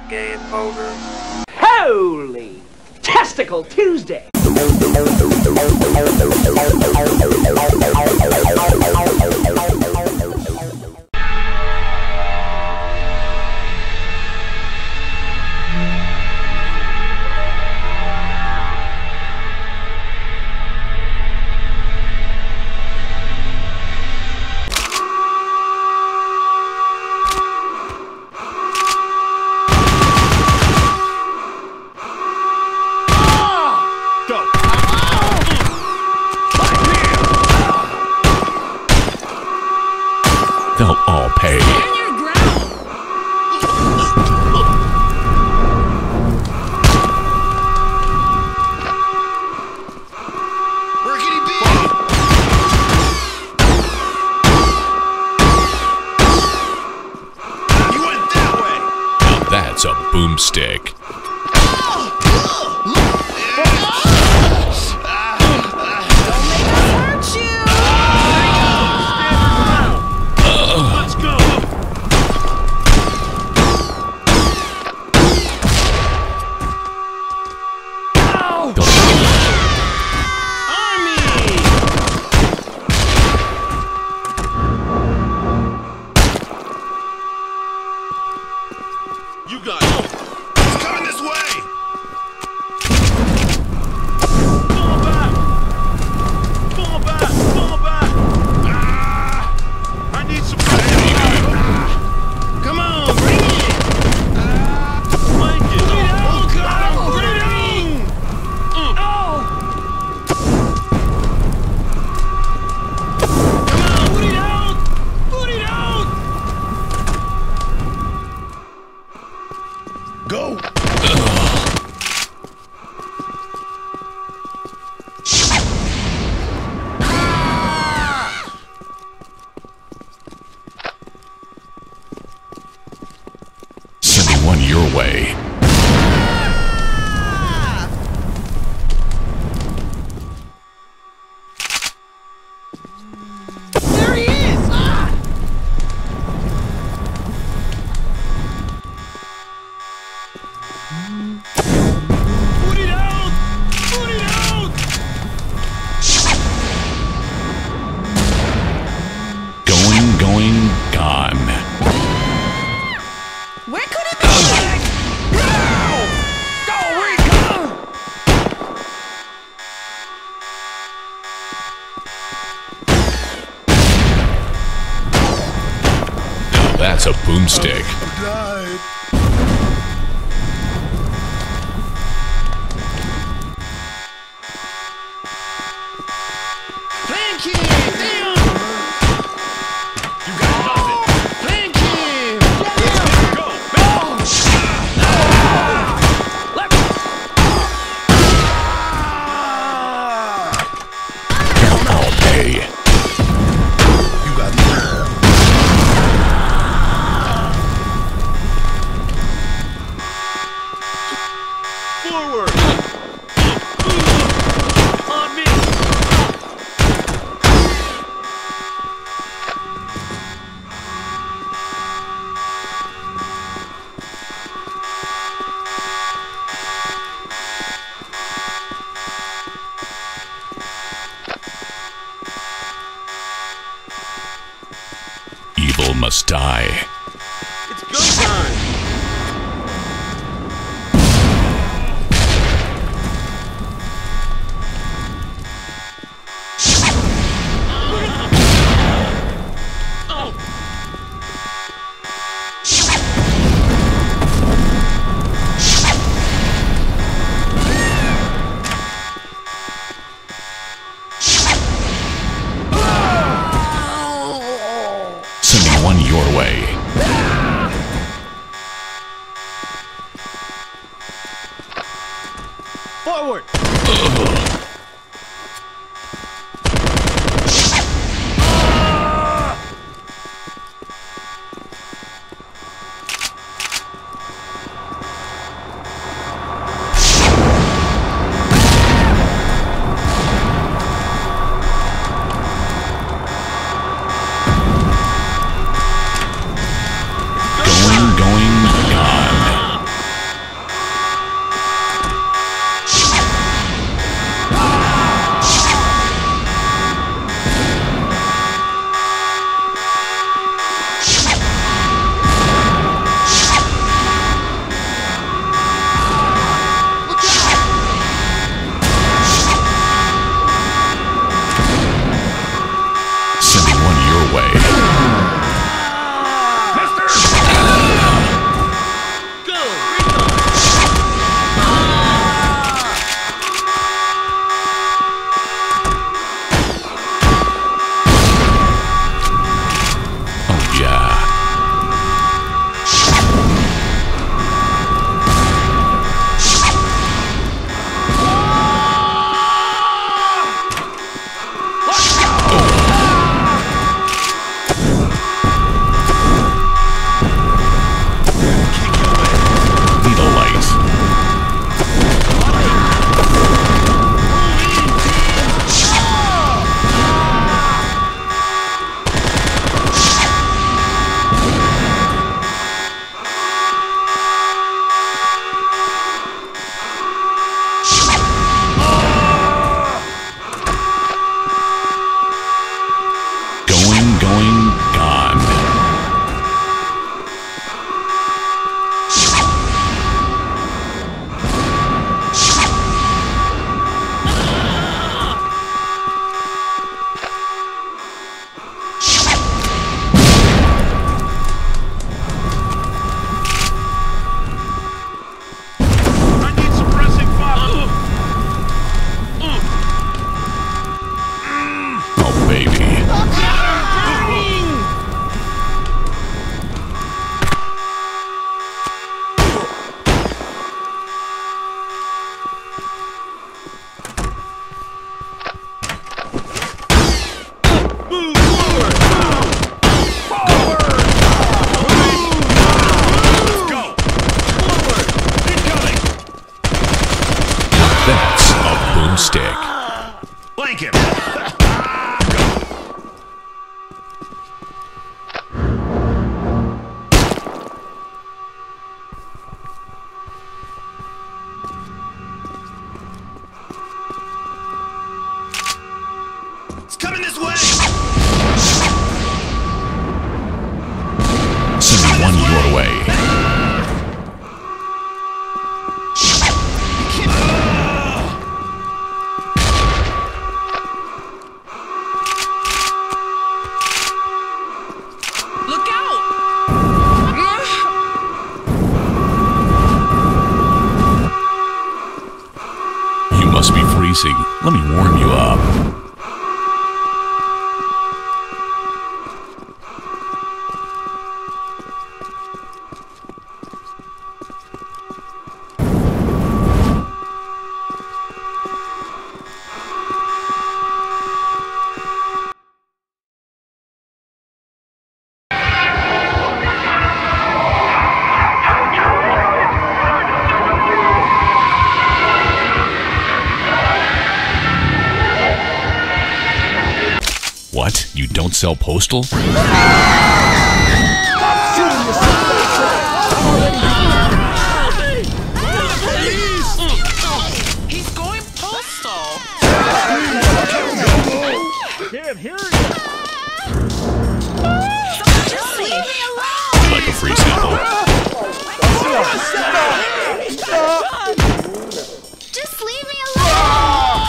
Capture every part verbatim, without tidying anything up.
Game over. Holy Testicle Tuesday! They'll all pay. Where can he be? You went that way. Now that's a boomstick. You got it. He's coming this way. Fall back. Fall back. Fall back. Ah, I need some help. Ah, come on, bring it. Ah, blank it. Oh, God, put it in. Mm. Oh. Come on, put it out. Put it out. Go! Sending one your way. There he is! Ah! Put it out! Put it out! Going, going, gone. Where could it be? Go! Go, Rico! Now that's a boomstick. Died. Flank him! Damn! You got nothing! Flank him! Let's go! Go! Let me... They'll all pay. You got me. Forward! On me! Evil must die. It's go time! Oh! Sending one your way. Forward! Ugh. Going, going, gone. freezing. Let me warm you up. What? You don't sell Postal? He's going Postal! Damn, here he Just leave me alone! Would you like a free sample? Just leave me alone!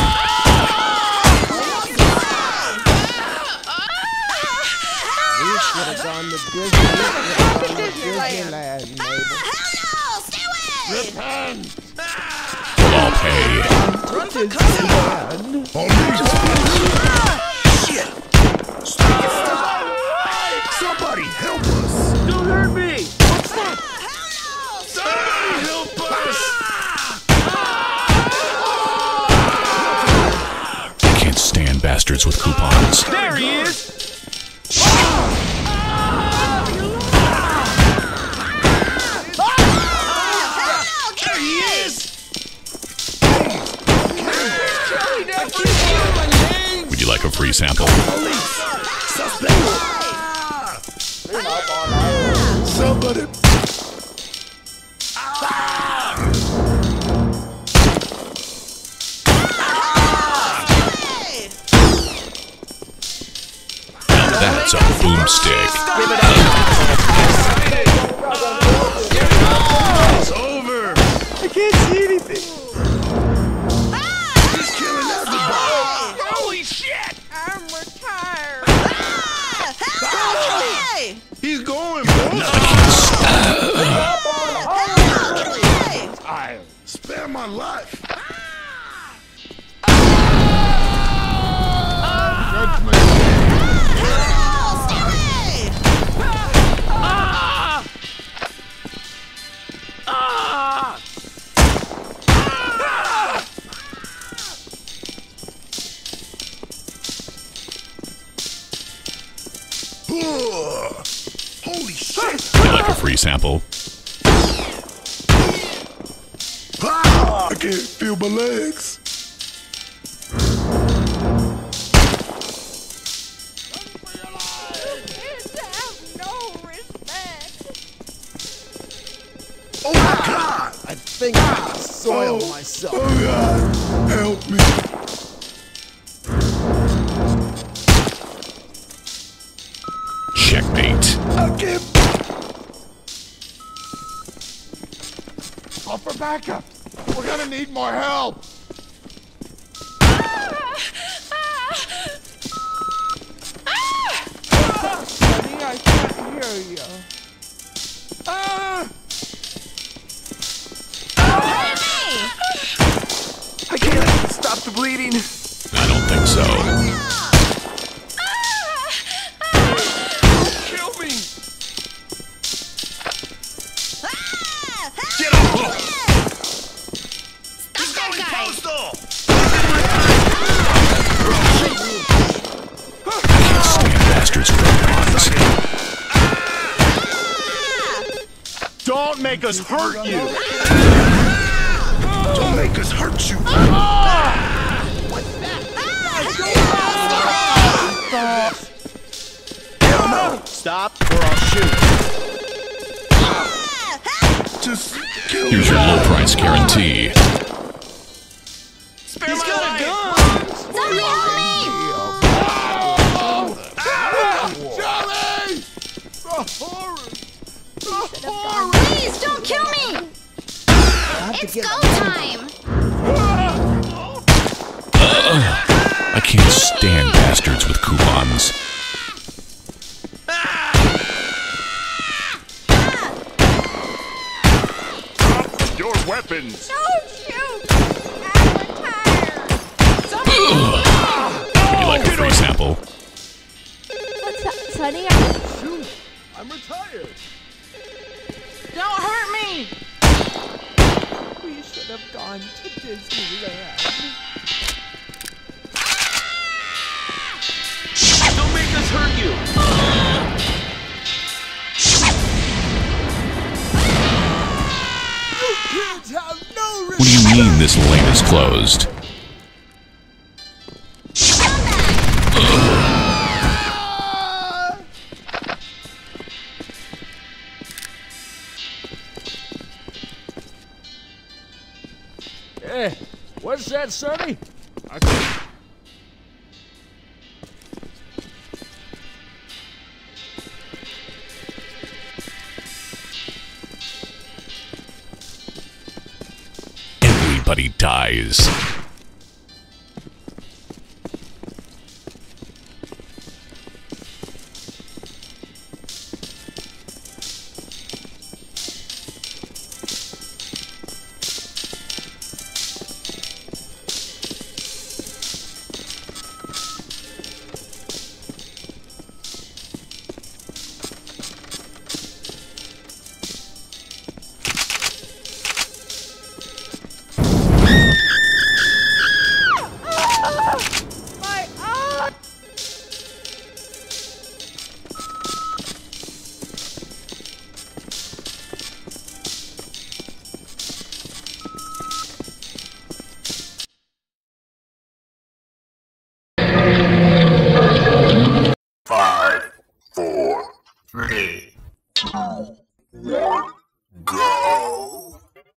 Should have gone to Disney. Disneyland, maybe. Hell no! Stay away! Repent! We'll all pay. Shit! Stop! Somebody help us! Don't hurt me! Somebody help us! I can't stand bastards with coupons. There he is! There he is! Would you like a free sample? Somebody! Now that's a boomstick. It's over! I can't see anything. He's killing everybody! Holy shit! I'm retired. He's going, I spare my life! Holy shit! Would you like a free sample? Ah, I can't feel my legs. Oh my God! I think I soiled oh, myself. Oh God! Help me! Checkmate. I can't. Call for backup. We're gonna need more help. Honey, I can't hear you. Ah! I can't stop the bleeding. I don't think so. Kill me! Get off! He's going Postal! I can't stand bastards with coupons. Don't make us hurt you. Don't make us hurt you! Hell no! Stop or I'll shoot. Just kill Here's me! your low price guarantee. Spare my life! Somebody help me! Charlie! The horror! The horror! Please don't kill me! It's go time! I can't stand bastards with coupons. Your weapons! Don't shoot! I'm retired! Would you like a free sample? What's up, Sonny? Shoot! I'm retired. Don't hurt me! We should have gone to Disneyland. Don't make us hurt you! Kids have no What do you mean this lane is closed? Hey, what's that, Sonny? Everybody dies.